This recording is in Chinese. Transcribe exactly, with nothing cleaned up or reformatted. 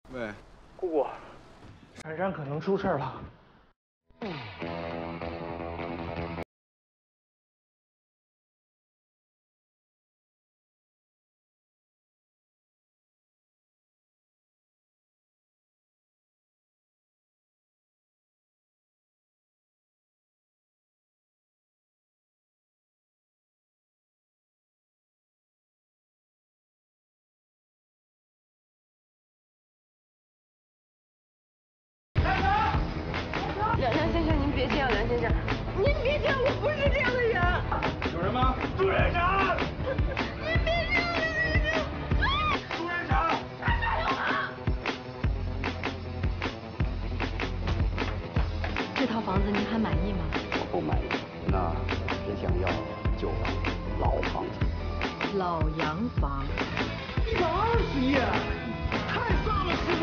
喂， 姑姑，珊珊可能出事了。 梁梁先生，您别这样，梁先生，您别这样，我不是这样的人。 有人吗？ 朱院长， 您别这样，梁先生。 朱院长， 他杀了我！ 这套房子您还满意吗？ 我不满意，那只想要旧房、老房子。 老洋房。 一百二十亿，太飒了，师